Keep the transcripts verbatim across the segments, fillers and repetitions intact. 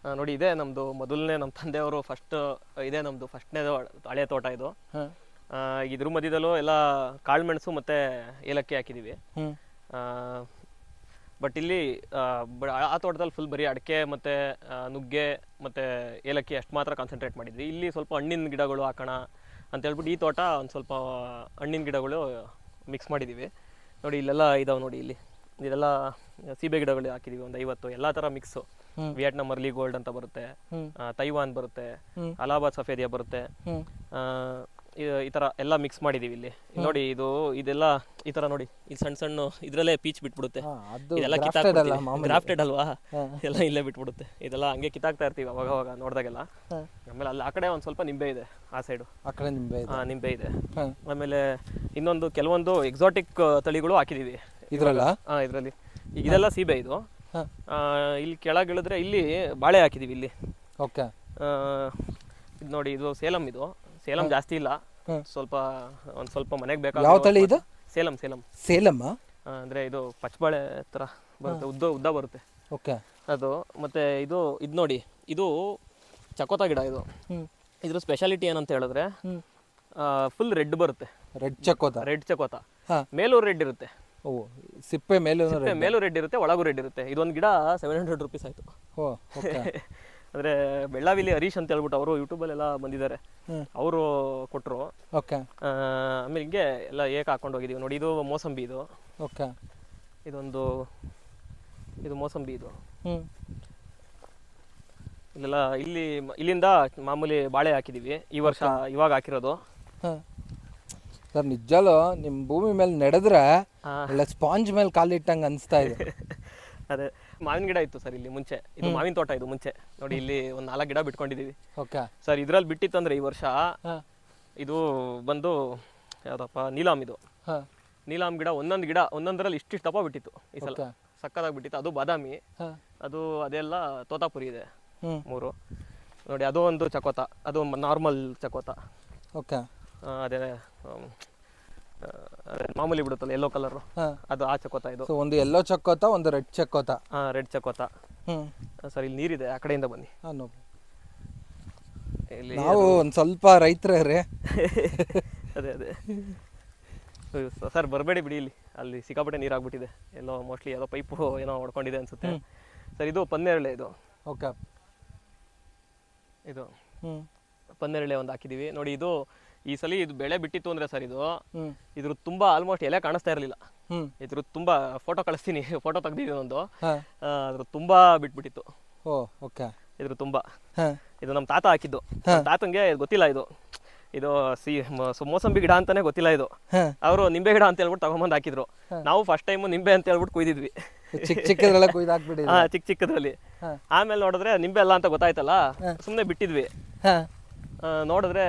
ನೋಡಿ ಇದೆ ನಮ್ದು ಮೊದಲನೇ ನಮ್ಮ ತಂದೆಯವರು ಫಸ್ಟ್ ಇದೆ ನಮ್ದು ಫಸ್ಟ್ನೇದು ಹಳೆ ತೋಟ ಇದು. ಇದ್ರ ಮಧ್ಯದಲ್ಲೂ ಎಲ್ಲ ಕಾಳುಮೆಣಸು ಮತ್ತೆ ಏಲಕ್ಕಿ ಹಾಕಿದೀವಿ. ಬಟ್ ಇಲ್ಲಿ ಆ ತೋಟದಲ್ಲಿ ಫುಲ್ ಬರೀ ಅಡಿಕೆ ಮತ್ತೆ ನುಗ್ಗೆ ಮತ್ತೆ ಏಲಕ್ಕಿ ಅಷ್ಟು ಮಾತ್ರ ಕಾನ್ಸಂಟ್ರೇಟ್ ಮಾಡಿದ್ವಿ. ಇಲ್ಲಿ ಸ್ವಲ್ಪ ಹಣ್ಣಿನ ಗಿಡಗಳು ಹಾಕೋಣ ಅಂತ ಹೇಳ್ಬಿಟ್ಟು ಈ ತೋಟ ಒಂದು ಸ್ವಲ್ಪ ಹಣ್ಣಿನ ಗಿಡಗಳು ಮಿಕ್ಸ್ ಮಾಡಿದ್ದೀವಿ. ನೋಡಿ ಇಲ್ಲೆಲ್ಲ ಇದಾವೆ ನೋಡಿ, ಇಲ್ಲಿ ಇದೆಲ್ಲ ಸೀಬೆ ಗಿಡಗಳು ಹಾಕಿದೀವಿ ಒಂದು ಐವತ್ತು, ಎಲ್ಲಾ ತರ ಮಿಕ್ಸ್. ವಿಯೆಟ್ನಾಂ ಅರ್ಲಿ ಗೋಲ್ಡ್ ಅಂತ ಬರುತ್ತೆ, ತೈವಾನ್ ಬರುತ್ತೆ, ಅಲಹಾಬಾದ್ ಸಫೇದಿಯಾ ಬರುತ್ತೆ, ಈ ತರ ಎಲ್ಲ ಮಿಕ್ಸ್ ಮಾಡಿದೀವಿ ಇಲ್ಲಿ. ನೋಡಿ ಇದು ಇದೆಲ್ಲ ಈ ತರ ನೋಡಿ, ಈ ಸಣ್ಣ ಸಣ್ಣ ಇದ್ರಲ್ಲೇ ಪೀಚ್ ಬಿಟ್ಬಿಡುತ್ತೆ, ಇದೆಲ್ಲ ಕಿತ್ತಾಕ್ಬಿಡ್ತೀವಿ, ಗ್ರಾಫ್ಟೆಡ್ ಅಲ್ವಾ, ಎಲ್ಲ ಇಲ್ಲೇ ಬಿಟ್ಬಿಡುತ್ತೆ. ಇದೆಲ್ಲ ಹಂಗೆ ಕಿತ್ತಾಕ್ತಾ ಇರ್ತೀವಿ ಅವಾಗ ಅವಾಗ ನೋಡಿದಾಗೆಲ್ಲ. ಆಮೇಲೆ ಅಲ್ಲಿ ಆ ಕಡೆ ಒಂದ್ ಸ್ವಲ್ಪ ನಿಂಬೆ ಇದೆ, ಆ ಸೈಡು ಆ ಕಡೆ ನಿಂಬೆ ಹಾ ನಿಂಬೆ ಇದೆ. ಆಮೇಲೆ ಇನ್ನೊಂದು ಕೆಲವೊಂದು ಎಕ್ಸಾಟಿಕ್ ತಳಿಗಳು ಹಾಕಿದೀವಿ ಇದ್ರಲ್ಲ. ಹಾ ಇದ್ರಲ್ಲಿ ಈಗ ಇದೆಲ್ಲ ಸೀಬೆ ಇದು. ಇಲ್ಲಿ ಕೆಳಗೆ ಇಳಿದ್ರೆ ಇಲ್ಲಿ ಬಾಳೆ ಹಾಕಿದೀವಿ ಇಲ್ಲಿ. ಓಕೆ. ಇದು ನೋಡಿ ಇದು ಸೇಲಂ, ಇದು ಸೇಲಂ ಜಾಸ್ತಿ ಇಲ್ಲ, ಸ್ವಲ್ಪ ಒಂದ್ ಸ್ವಲ್ಪ ಮನೆಗೆ ಬೇಕಾದ. ಯಾವ ತಳಿ ಇದು? ಸೇಲಂ. ಸೇಲಂ ಸೇಲಂ ಅಂದ್ರೆ ಇದು ಪಚ್ಚಬಾಳೆ ತರ ಬರುತ್ತೆ, ಉದ್ದ ಉದ್ದ ಬರುತ್ತೆ. ಓಕೆ. ಅದು ಮತ್ತೆ ಇದು ಇದು ನೋಡಿ, ಇದು ಚಕೋತ ಗಿಡ. ಇದು ಇದ್ರ ಸ್ಪೆಷಾಲಿಟಿ ಏನಂತ ಹೇಳಿದ್ರೆ ಫುಲ್ ರೆಡ್ ಬರುತ್ತೆ. ರೆಡ್ ಚಕೋತ. ರೆಡ್ ಚಕೋತ ಮೇಲೂ ರೆಡ್ ಇರುತ್ತೆ. ಓ, ಸಿಪ್ಪೆ ಮೇಲೂ ಮೇಲೂ ರೆಡ್ ಇರುತ್ತೆ, ಒಳಗೂ ರೆಡ್ ಇರುತ್ತೆ. ಇದೊಂದು ಗಿಡ ಸೆವೆನ್ ಹಂಡ್ರೆಡ್ ರುಪೀಸ್ ಆಯ್ತು. ಅಂದ್ರೆ ಬೆಳ್ಳಾವಿಲಿ ಹರೀಶ್ ಅಂತ ಹೇಳ್ಬಿಟ್ಟು ಅವರು ಯೂಟ್ಯೂಬಲ್ಲೆಲ್ಲ ಬಂದಿದ್ದಾರೆ, ಅವರು ಕೊಟ್ಟರು. ಓಕೆ. ಆಮೇಲೆ ಹಿಂಗೆ ಎಲ್ಲ ಏಕ ಹಾಕೊಂಡು ಹೋಗಿದೀವಿ ನೋಡಿ. ಇದು ಮೋಸಂಬಿ. ಇದು ಓಕೆ. ಇದೊಂದು ಇದು ಮೋಸಂಬಿ. ಇದು ಇಲ್ಲೆಲ್ಲ ಇಲ್ಲಿ ಇಲ್ಲಿಂದ ಮಾಮೂಲಿ ಬಾಳೆ ಹಾಕಿದೀವಿ ಈ ವರ್ಷ, ಇವಾಗ ಹಾಕಿರೋದು. ಸರ್ ನಿಜಲ್ಲೂ ನಿಮ್ ಭೂಮಿ ಮೇಲೆ ನಡೆದ್ರೆ ಒಳ್ಳೆ ಸ್ಪಾಂಜ್ ಮೇಲೆ ಕಾಲಿಟ್ಟಂಗೆ ಅನಿಸ್ತಾ ಇದೆ. ಅದೇ ಮಾವಿನ ಗಿಡ ಇತ್ತು ಸರ್ ಇಲ್ಲಿ ಮುಂಚೆ, ಇದು ಮಾವಿನ ತೋಟ ಇದು ಮುಂಚೆ. ನೋಡಿ ಇಲ್ಲಿ ಒಂದ್ ನಾಲ್ಕು ಗಿಡ ಬಿಟ್ಕೊಂಡಿದೀವಿ. Okay sir. ಇದ್ರಲ್ಲಿ ಬಿಟ್ಟಿತ್ತಂದ್ರೆ ಈ ವರ್ಷ ಇದು ಬಂದು ಯಾವ್ದಪ್ಪ ನೀಲಾಮ್. ಇದು ನೀಲಾಮ್ ಗಿಡ ಒಂದೊಂದು ಗಿಡ ಒಂದೊಂದರಲ್ಲಿ ಇಷ್ಟಿಷ್ಟು ದಪ್ಪ ಬಿಟ್ಟಿತ್ತು ಈ ಸಲ, ಸಕ್ಕದಾಗಿ ಬಿಟ್ಟಿತ್ತು. ಅದು ಬಾದಾಮಿ, ಅದು ಅದೆಲ್ಲ ತೋತಾಪುರಿ ಇದೆ ಮೂರು. ನೋಡಿ ಅದು ಒಂದು ಚಕೋತ, ಅದು ನಾರ್ಮಲ್ ಚಕೋತ. ಓಕೆ. ಅದೇ ಮಾಮೂಲಿ ಬಿಡುತ್ತಲ್ಲ ಯೆಲ್ಲೋ ಕಲರ್, ಅದು ಆ ಚಕೋತ. ಇದು ಒಂದು ಯೆಲ್ಲೋ ಚಕೋತ, ಒಂದು ರೆಡ್ ಚಕೋತ. ಹಾ ರೆಡ್ ಚಕೋತ. ಸರ್ ಇಲ್ಲಿ ನೀರಿದೆ, ಆ ಕಡೆಯಿಂದ ಬನ್ನಿ. ನಾವು ಒಂದ್ ಸ್ವಲ್ಪ ರೈತರೇ. ಅದೇ ಅದೇ ಸರ್ ಬರಬೇಡಿ ಬಿಡಿ, ಇಲ್ಲಿ ಅಲ್ಲಿ ಸಿಕ್ಕಾಪಟ್ಟೆ ನೀರು ಆಗ್ಬಿಟ್ಟಿದೆ ಎಲ್ಲೋ, ಮೋಸ್ಟ್ಲಿ ಯಾವುದೋ ಪೈಪು ಏನೋ ಹೊಡ್ಕೊಂಡಿದೆ ಅನ್ಸುತ್ತೆ ಸರ್. ಇದು ಪನ್ನೇರಳೆ. ಇದು ಓಕೆ. ಇದು ಪನ್ನೇರಳೆ ಒಂದು ಹಾಕಿದೀವಿ ನೋಡಿ. ಇದು ಈ ಸಲ ಇದು ಬೆಳೆ ಬಿಟ್ಟಿತ್ತು ಅಂದ್ರೆ ಸರ್, ಇದು ಇದ್ರ ತುಂಬಾ ಆಲ್ಮೋಸ್ಟ್ ಎಲೆ ಕಾಣಿಸ್ತಾ ಇರ್ಲಿಲ್ಲ. ಇದ್ರ ತುಂಬಾ ಫೋಟೋ ಕಳಿಸ್ತೀನಿ, ಫೋಟೋ ತೆಗ್ದಿದ್ದೀನಿ ಒಂದು, ಅದ್ರ ತುಂಬಾ ಬಿಟ್ಬಿಟ್ಟಿತ್ತು. ಓಕೆ. ಇದ್ರ ತುಂಬಾ ಇದು ನಮ್ಮ ತಾತ ಹಾಕಿದ್ದು. ತಾತಂಗೆ ಗೊತ್ತಿಲ್ಲ ಇದು ಇದು ಸಿ ಮೋಸಂಬಿ ಗಿಡ ಅಂತಾನೆ ಗೊತ್ತಿಲ್ಲ. ಇದು ಅವರು ನಿಂಬೆ ಗಿಡ ಅಂತ ಹೇಳ್ಬಿಟ್ಟು ತಗೊಂಬಂದ್ ಹಾಕಿದ್ರು. ನಾವು ಫಸ್ಟ್ ಟೈಮ್ ನಿಂಬೆ ಅಂತ ಹೇಳ್ಬಿಟ್ಟು ಕುಯ್ದಿದ್ವಿ, ಚಿಕ್ಕ ಚಿಕ್ಕದ್ರಲ್ಲ ಕುಯ್ದಾಕ್ಬಿಡಿ. ಹಾ ಚಿಕ್ಕ ಚಿಕ್ಕದ್ರಲ್ಲಿ. ಆಮೇಲೆ ನೋಡಿದ್ರೆ ನಿಂಬೆ ಅಲ್ಲ ಅಂತ ಗೊತ್ತಾಯ್ತಲ್ಲ, ಸುಮ್ನೆ ಬಿಟ್ಟಿದ್ವಿ. ನೋಡಿದ್ರೆ